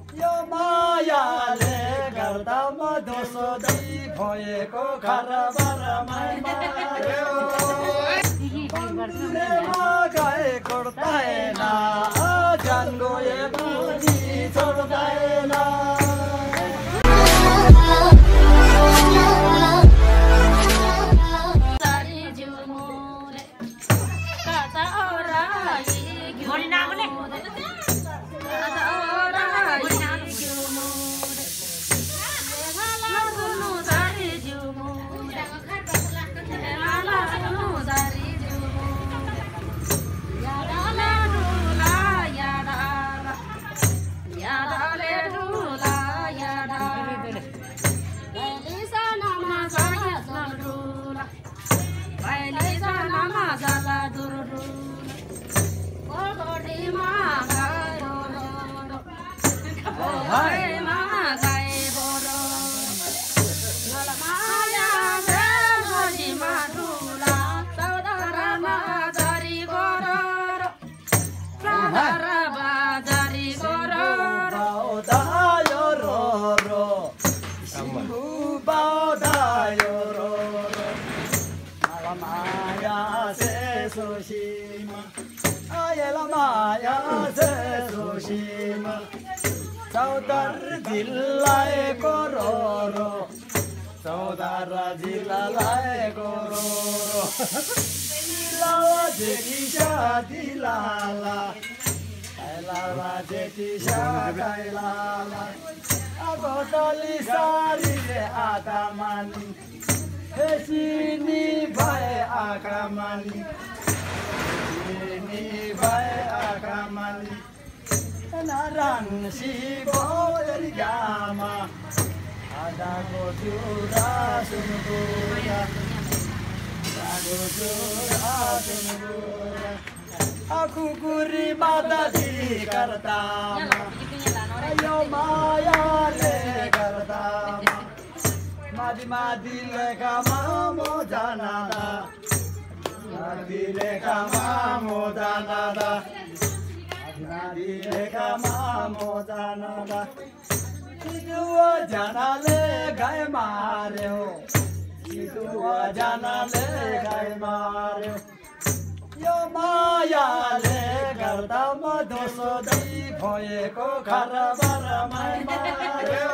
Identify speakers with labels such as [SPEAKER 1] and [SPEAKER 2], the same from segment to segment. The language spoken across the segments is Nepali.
[SPEAKER 1] यो मायाले गर्दा म दोस्रो भएको खरबरमै मार्यो गए कोर्दैन जङ्गोए बाजी छोड्दैन जिल्लाए कोरोरो चौधारा जिल्लाए कोरोरो दिलाला जेठीसा दिलाला कैलाला जेठीसा कैलाला अब टली सारीले आधा मानी हेसिनी भए आँखा मानी हेसिनी भए आँखा मानी नारायण शिवरी गामा आदाको जुरा सुनगोरा आदाको जुरा सुनगोरा आकुकुरी माता दी करतामा यो मायाले करतामा मादी मादी लेखा मामो जानादा मादी लेखा मामो जानादा नारीलेखा मामो जानादा सिधुआ जानाले गाय मार्यो सिधुआ जानाले गाय मार्यो यो मायाले गर्दा म दोस्रो भएको खरबरमै मार्यो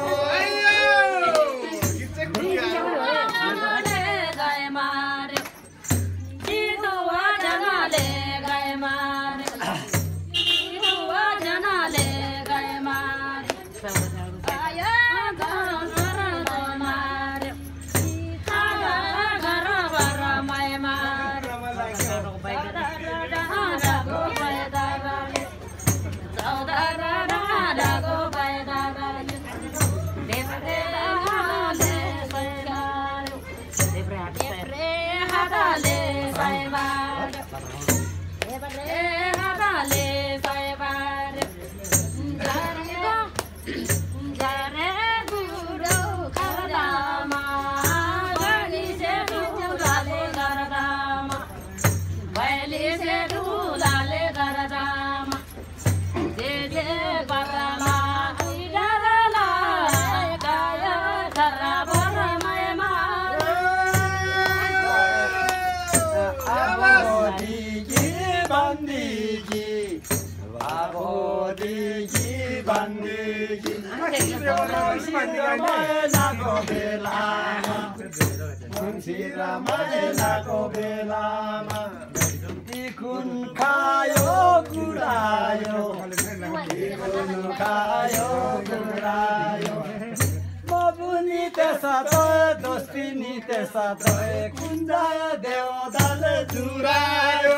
[SPEAKER 1] Ramailaको बेलामा तिखुन खायो कुरायो तिखुन खायो कुरायो म पनि त्यसत दोस्ती नि त्यसत कुन्जाय देवदाले जुरायो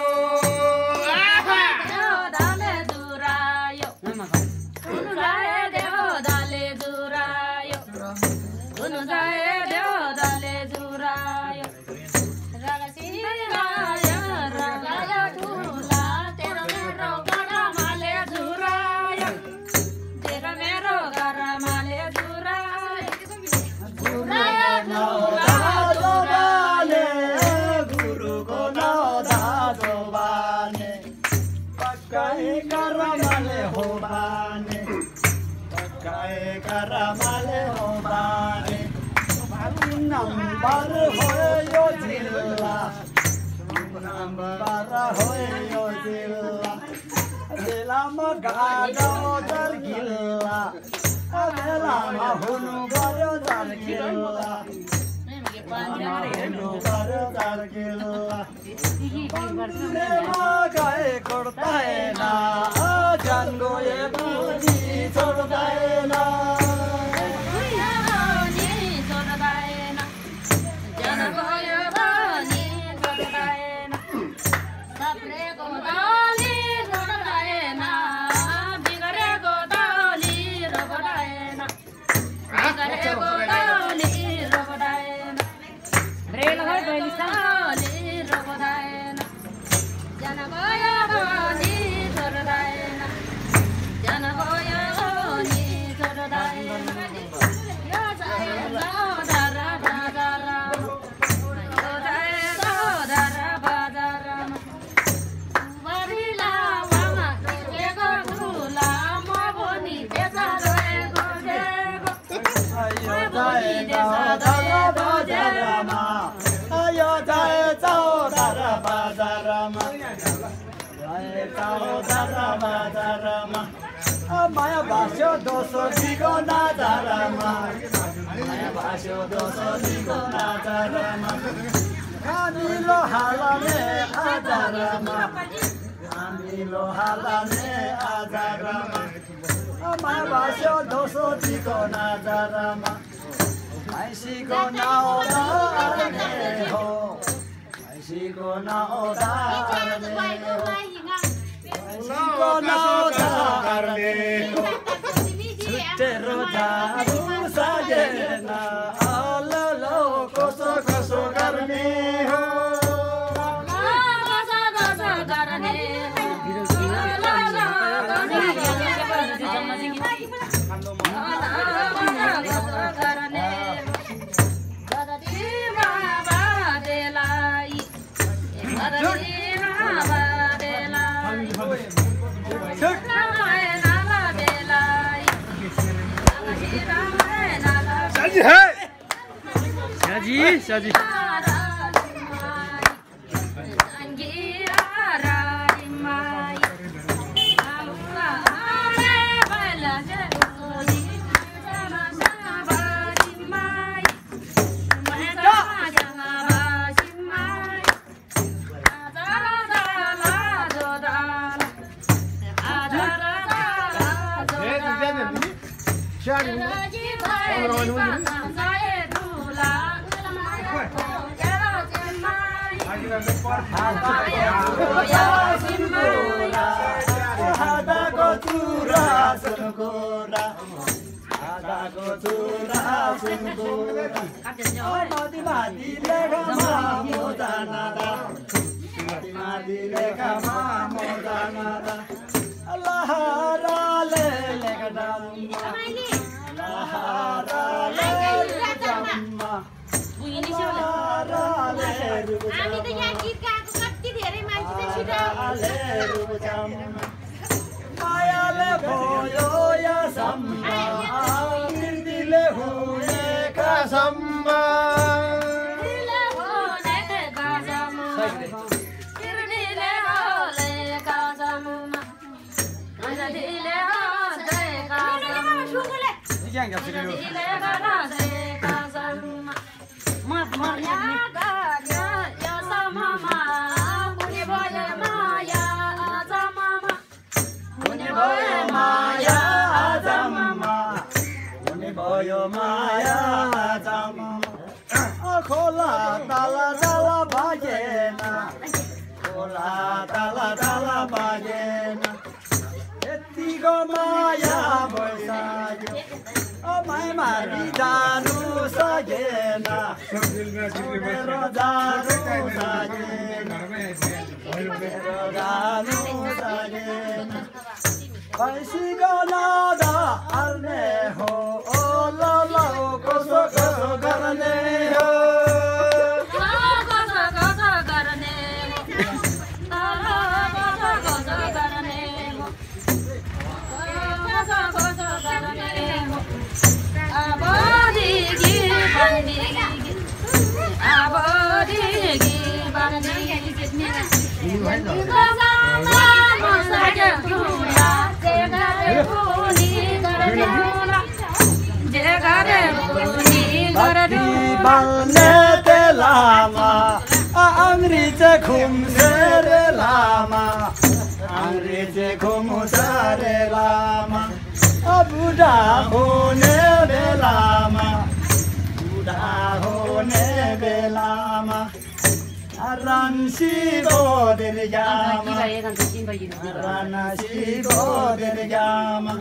[SPEAKER 1] देवदाले जुरायो कुन्जाय देवदाले जुरायो कुन्जाय देवदाले जुरायो गुरुको नौ धा
[SPEAKER 2] Karamale Omare Nambar Hoyo Zilla Nambar Hoyo Zilla Dilama Gado Dargilla Dilama Hunu Gado Dargilla Hunu Gado Dargilla Dilama Gae Kortaena Jango Ye Budi Sordaena Maya Basho Doso Digo Nadarama Maya Basho Doso Digo Nadarama Kamilo Halane Adarama Kamilo Halane Adarama Maya Basho Doso Digo Nadarama Aishiko Naoda Arneho Aishiko Naoda Arneho Aishiko Naoda Arneho Chutero Jaru Sayena Alalo Koso Koso Garneho Koso Koso Garneho Shaji balne te lama angrize khumsere lama angrize khumsere lama buddha hone be lama buddha hone be lama aran shivo derjama aran shivo derjama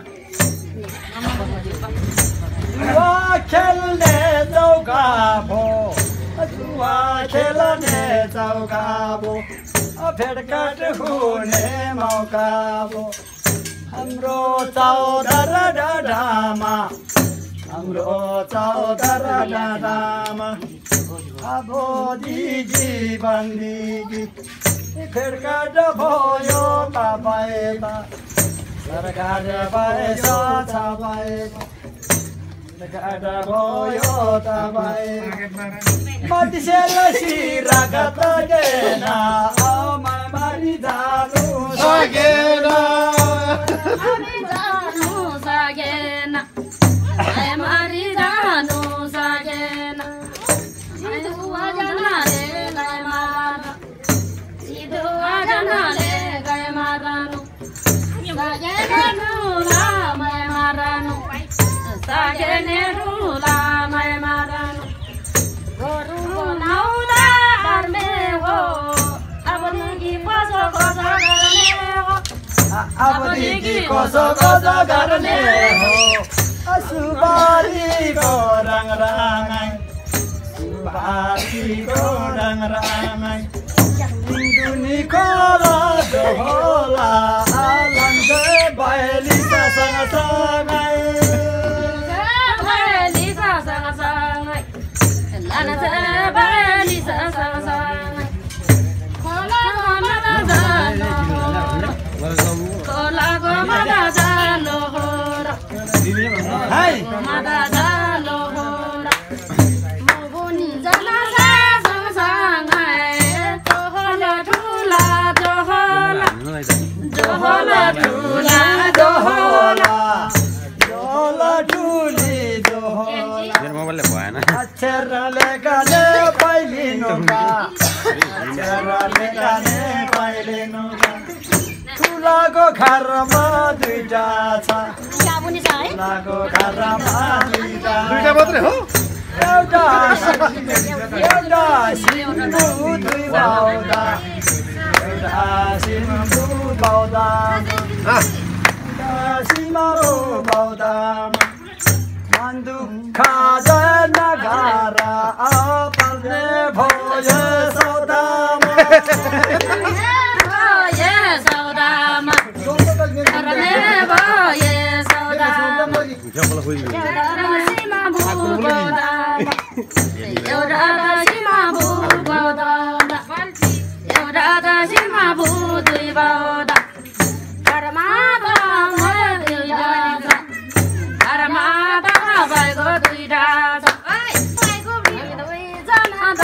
[SPEAKER 2] Tua khelle dau ka bo tua khelane dau ka bo phed kat hune mau ka bo hamro chau dara dama hamro chau dara dama abo digi bandigi phed kat bhoyo ta paeba sarkar paisa chabaeba Ada boyo tabai, mati selasi ragata gena, amai mari danu sagena, mari danu sagena, mari danu sagena, itu wajana le gay marano, itu wajana le gay marano, sagena nula mai marano. Sagene rula mai marano, goru naula darme ho, abonigi koso koso garne ho, abonigi koso koso garne ho, asubari ko rang rangai, subari ko rang rangai, duni kola dohola, alam se baili sa sang sangai. Ana bali sa kola go madazano hora hai madazano hora mobuni jana sa tohola thula tohola tohola thula tohola tohola thuli tohola
[SPEAKER 3] mobile भएन
[SPEAKER 2] अक्षरले गाले पाइलिनुका अक्षरले गाले पाइलिनुका ठुलाको घरमा दुईटा छ ठुलाको घरमा दुईटा
[SPEAKER 3] मात्रै हो
[SPEAKER 2] एउटा सिम्बु दुई बाउदा एउटा सिम्बु बाउदा सिमारो बाउदा दुःखा नगारा पर्ने भोज सौदामा भोजे सौदामा पर्ने भोजे सौदामा सीमा भूगोदामा एउटा सीमा भूगोदामा एउटा सीमा भूदुई बाउदा कर्मा बामा दुईटा कर्मा बाइको दुईटा छ बाइको दुईजना दा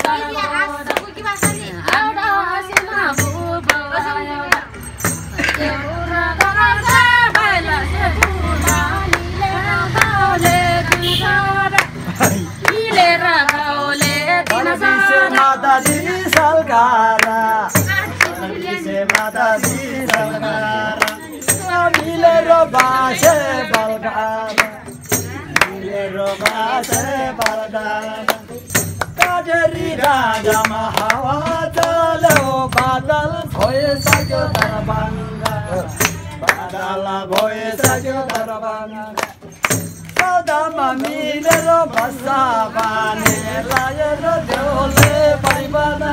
[SPEAKER 2] एउटा सीमा भूगोदामा एउटा दरजा बाइला से ठुला नीले दुईटा मिलेर गाउँले दिनसे माताजी सल्कारा से माताजी सल्कारा मिलेर बासे बल्कारा मिलेर बासे बल्कारा काजरी राजामा हावा चल्यो बादल भइसक्यो दरबाङ्गा बादल भइसक्यो दरबाङ्गा सौदामा मिलेर बस्दा बाने लाएर देउले परिवाना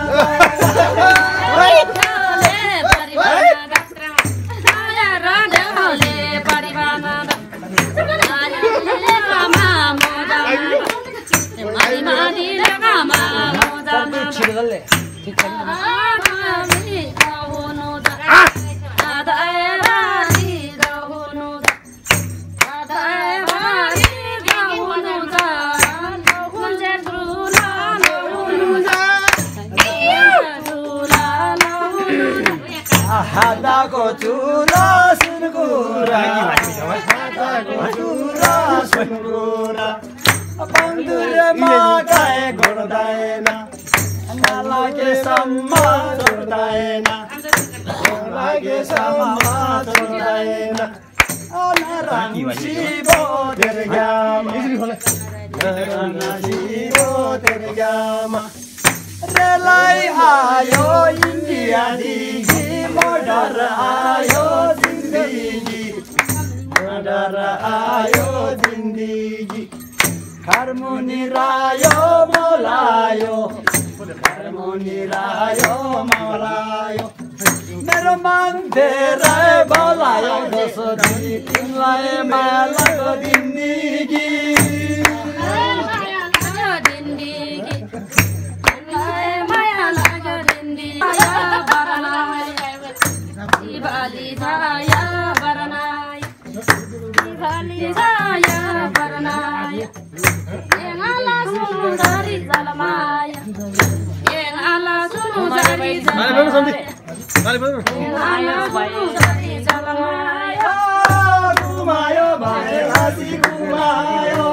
[SPEAKER 3] हाताको चुरा सुनगुरा हाताको चुरा सुनगुरा पङ्गुरमा गाए घोड्दैन नलागेसम्म छोड्दैन नलागेसम्म छोड्दैन नराङ्सिबो तेर्गामा नराङ्सिबो तेर्गामा रेलाई आयो इन्डियादेखि मोडर आयो जिन्दगी मोडर आयो जिन्दगी हार्मोनी रायो मोलायो हार्मोनी रायो मोलायो मेरो मन धेरै बोलायो जसरी तिमीलाई माया लाग्यो जिन्दगी घुमायो भाइ हाँसी घुमायो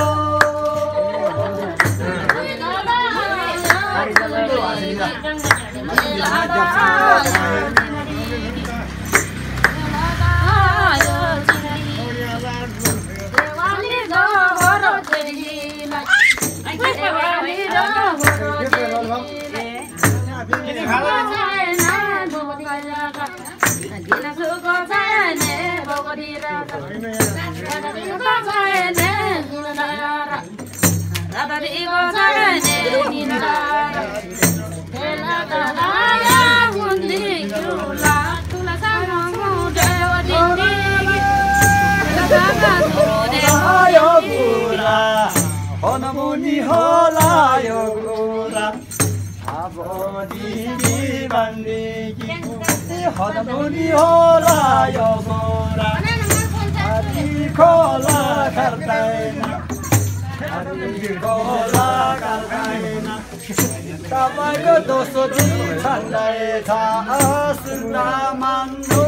[SPEAKER 3] हनमुनि होला यो कुरा अब दिदी बन्देगी हनमुनि होला यो कुरा हरि खोला गर्दैन हरि खोला गर्दैन तपाईँको दोस्रो दिन छँदैछ सुन्न मान्नु